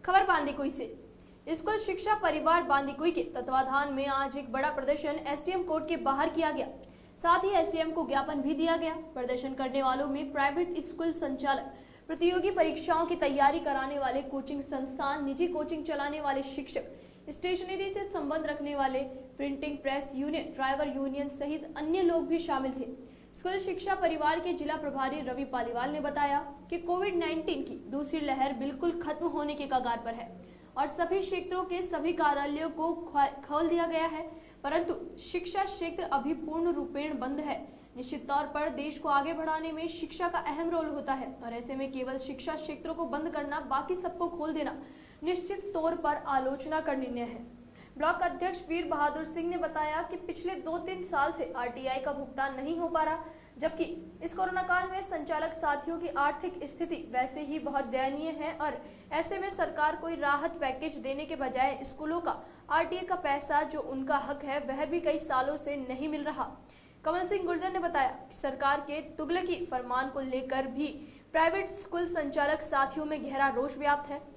खबर बांदीकुई से। स्कूल शिक्षा परिवार बांदीकुई के तत्वाधान में आज एक बड़ा प्रदर्शन एसडीएम कोर्ट के बाहर किया गया। साथ ही एसडीएम को ज्ञापन भी दिया गया। प्रदर्शन करने वालों में प्राइवेट स्कूल संचालक, प्रतियोगी परीक्षाओं की तैयारी कराने वाले कोचिंग संस्थान, निजी कोचिंग चलाने वाले शिक्षक, स्टेशनरी से संबंध रखने वाले, printing press union, driver union सहित अन्य लोग भी शामिल थे। स्कूल शिक्षा परिवार के जिला प्रभारी रवि पालीवाल ने बताया कि कोविड-19 की दूसरी लहर बिल्कुल खत्म होने के कगार पर है और सभी क्षेत्रों के सभी कार्यालयों को खोल दिया गया है, परंतु शिक्षा क्षेत्र अभी पूर्ण रूपेण बंद है। निश्चित तौर पर देश को आगे बढ़ाने में शिक्षा का अहम रोल होता है और ऐसे में केवल शिक्षा क्षेत्रों को बंद करना, बाकी सबको खोल देना निश्चित तौर पर आलोचना का निर्णय है। ब्लॉक अध्यक्ष वीर बहादुर सिंह ने बताया कि पिछले 2-3 साल से आरटीआई का भुगतान नहीं हो पा रहा, जबकि इस कोरोना काल में संचालक साथियों की आर्थिक स्थिति वैसे ही बहुत दयनीय है और ऐसे में सरकार कोई राहत पैकेज देने के बजाय स्कूलों का आरटीआई का पैसा जो उनका हक है वह भी कई सालों से नहीं मिल रहा। कमल सिंह गुर्जर ने बताया कि सरकार के तुगलकी फरमान को लेकर भी प्राइवेट स्कूल संचालक साथियों में गहरा रोष व्याप्त है।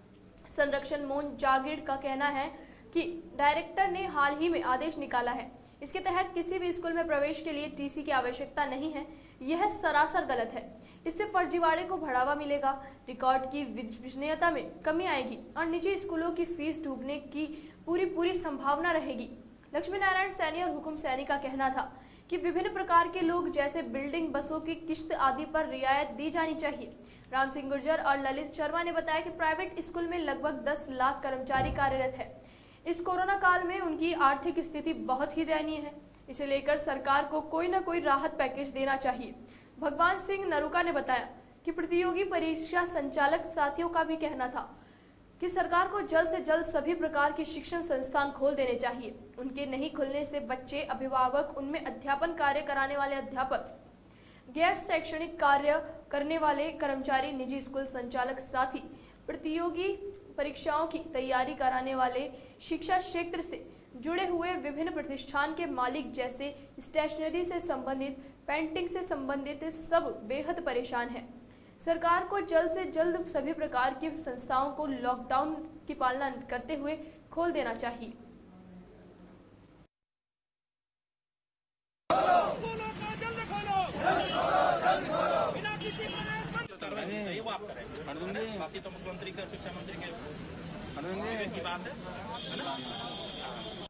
संरक्षण मोहन जागीर का कहना है कि डायरेक्टर ने हाल ही में आदेश निकाला है, इसके तहत किसी भी स्कूल में प्रवेश के लिए टीसी की आवश्यकता नहीं है। यह सरासर गलत है। इससे फर्जीवाड़े को बढ़ावा मिलेगा, रिकॉर्ड की विश्वसनीयता में कमी आएगी और निजी स्कूलों की फीस डूबने की पूरी संभावना रहेगी। लक्ष्मी नारायण सैनी और हुकुम सैनी का कहना था कि विभिन्न प्रकार के लोग जैसे बिल्डिंग, बसों की किश्त आदि पर रियायत दी जानी चाहिए। राम सिंह गुर्जर और ललित शर्मा ने बताया कि प्राइवेट स्कूल में लगभग 10 लाख कर्मचारी कार्यरत है। इस कोरोना काल में उनकी आर्थिक स्थिति बहुत ही दयनीय है। इसे लेकर सरकार को कोई न कोई राहत पैकेज देना चाहिए। भगवान सिंह नरुका ने बताया कि प्रतियोगी परीक्षा संचालक साथियों का भी कहना था कि सरकार को जल्द से जल्द सभी प्रकार के शिक्षण संस्थान खोल देने चाहिए। उनके नहीं खुलने से बच्चे, अभिभावक, उनमें अध्यापन कार्य कराने वाले अध्यापक, गैर शैक्षणिक कार्य करने वाले कर्मचारी, निजी स्कूल संचालक साथी, प्रतियोगी परीक्षाओं की तैयारी कराने वाले, शिक्षा क्षेत्र से जुड़े हुए विभिन्न प्रतिष्ठान के मालिक जैसे स्टेशनरी से संबंधित, पेंटिंग से संबंधित सब बेहद परेशान हैं। सरकार को जल्द से जल्द सभी प्रकार की संस्थाओं को लॉकडाउन की पालना करते हुए खोल देना चाहिए। वो आप करें, बाकी तो मुख्यमंत्री के, शिक्षा मंत्री के की बात है ना।